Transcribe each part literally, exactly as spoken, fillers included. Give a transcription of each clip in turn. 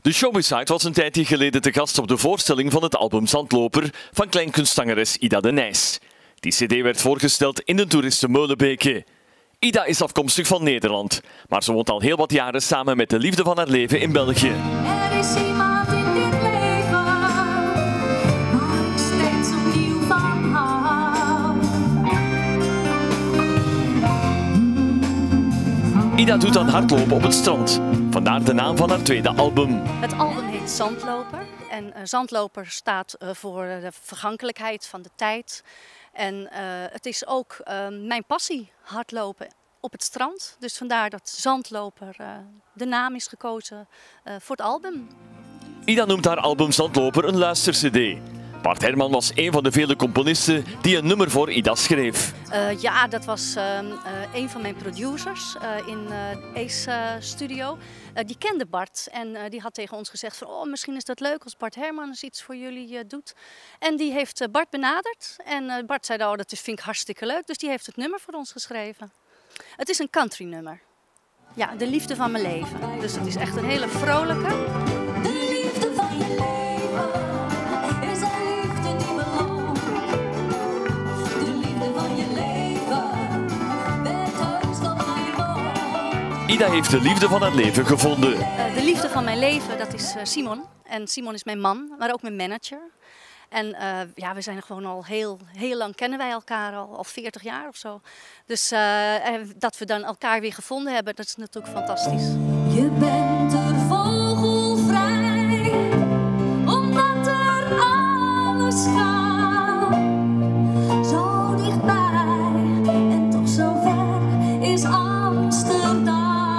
De Showbizide was een tijdje geleden te gast op de voorstelling van het album Zandloper van kleinkunstzangeres Ida de Nijs. Die cd werd voorgesteld in de toeristen Molenbeek. Ida is afkomstig van Nederland, maar ze woont al heel wat jaren samen met de liefde van haar leven in België. Er is iemand in dit leven waar ik steeds opnieuw van hou. Ida doet aan hardlopen op het strand, vandaar de naam van haar tweede album. Het album heet Zandloper en uh, Zandloper staat uh, voor de vergankelijkheid van de tijd. En uh, het is ook uh, mijn passie, hardlopen op het strand. Dus vandaar dat Zandloper uh, de naam is gekozen uh, voor het album. Ida noemt haar album Zandloper een luister-cd. Bart Herman was een van de vele componisten die een nummer voor Ida schreef. Uh, ja, dat was uh, uh, een van mijn producers uh, in uh, Ace uh, Studio. Uh, die kende Bart en uh, die had tegen ons gezegd van, oh, misschien is dat leuk als Bart Herman eens iets voor jullie uh, doet. En die heeft uh, Bart benaderd en uh, Bart zei, oh, dat is, vind ik hartstikke leuk. Dus die heeft het nummer voor ons geschreven. Het is een country nummer. Ja, de liefde van mijn leven. Dus het is echt een hele vrolijke. De liefde van je leven is een liefde die belooft. De liefde van je leven bent heus nog mijn woord. Ida heeft de liefde van haar leven gevonden. Uh, de liefde van mijn leven, dat is uh, Simon. En Simon is mijn man, maar ook mijn manager. En uh, ja, we zijn gewoon al heel, heel lang kennen wij elkaar, al, al veertig jaar of zo. Dus uh, dat we dan elkaar weer gevonden hebben, dat is natuurlijk fantastisch. Je bent er vogelvrij, omdat er alles gaat. Zo dichtbij en toch zo ver is Amsterdam.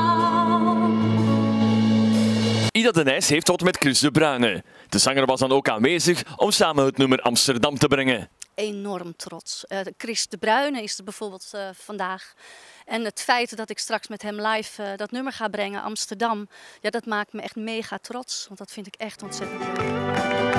Ida de Nijs heeft wat met Chris de Bruyne. De zanger was dan ook aanwezig om samen het nummer Amsterdam te brengen. Enorm trots. Uh, Chris de Bruyne is er bijvoorbeeld uh, vandaag. En het feit dat ik straks met hem live uh, dat nummer ga brengen, Amsterdam, ja, dat maakt me echt mega trots. Want dat vind ik echt ontzettend leuk.